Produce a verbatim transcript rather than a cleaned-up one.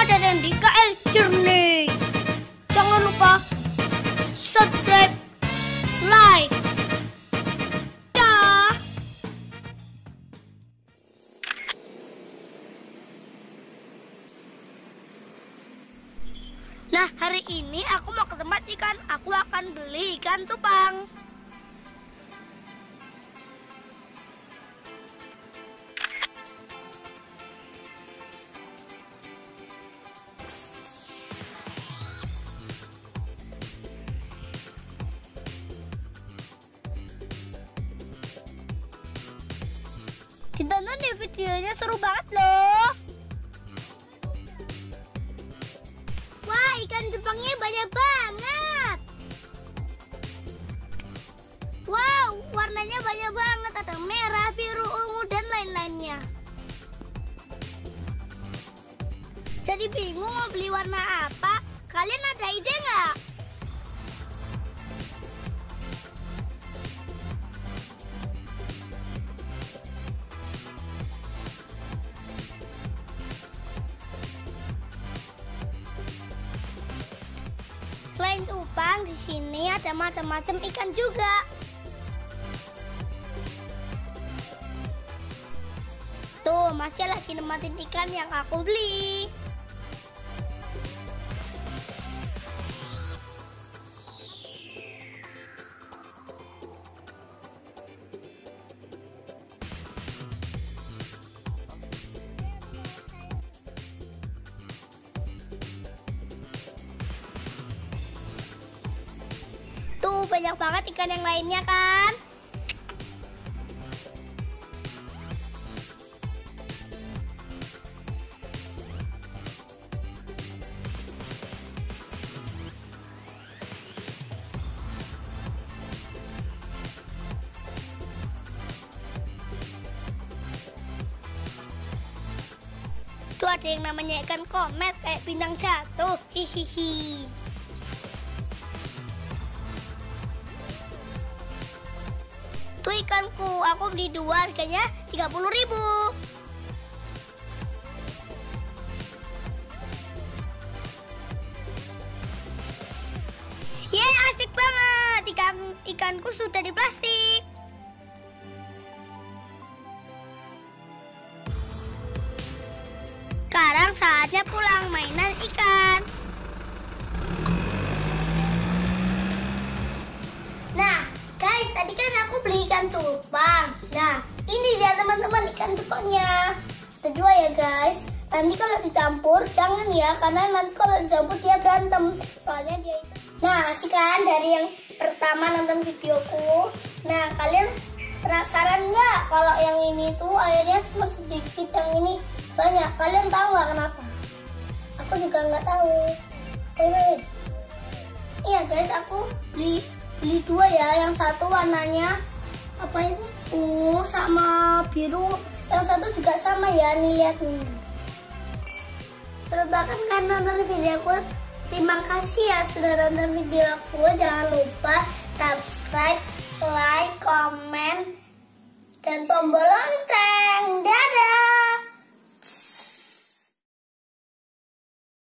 Selamat datang di K L Journey. Jangan lupa subscribe, like, dah. Nah, hari ini aku mau ke tempat ikan. Aku akan beli ikan cupang. Ditonton di videonya, seru banget loh. Wah, ikan cupangnya banyak banget. Wow, warnanya banyak banget. Ada merah, biru, ungu, dan lain-lainnya. Jadi bingung mau beli warna apa? Kalian ada ide nggak? Selain cupang, di sini ada macam-macam ikan juga. Tuh, masih lagi nematin ikan yang aku beli. Tuh, banyak banget ikan yang lainnya kan? Tuh, ada yang namanya ikan komet kayak bintang jatuh. Hihihi. Tuh ikanku, aku beli dua, harganya tiga puluh ribu. Yeay, asik banget. Ikan ikanku sudah di plastik. Sekarang saatnya pulang mainan ikan. Nah, guys, tadi kan aku beli ikan cupang. Nah, ini dia teman-teman ikan cupangnya. Ada dua ya guys. Nanti kalau dicampur jangan ya, karena nanti kalau dicampur dia berantem. Soalnya dia itu. Nah, sekarang dari yang pertama nonton videoku. Nah, kalian penasaran nggak kalau yang ini tuh airnya cuma sedikit, yang ini banyak? Kalian tahu nggak kenapa? Aku juga nggak tahu. Wait, iya guys, aku beli beli dua ya. Yang satu warnanya apa ini, ungu sama biru. Yang satu juga sama ya, nih lihat nih. Seru banget kan nonton video aku. Terima kasih ya sudah nonton video aku. Jangan lupa subscribe, like, komen, dan tombol lonceng. Dadah.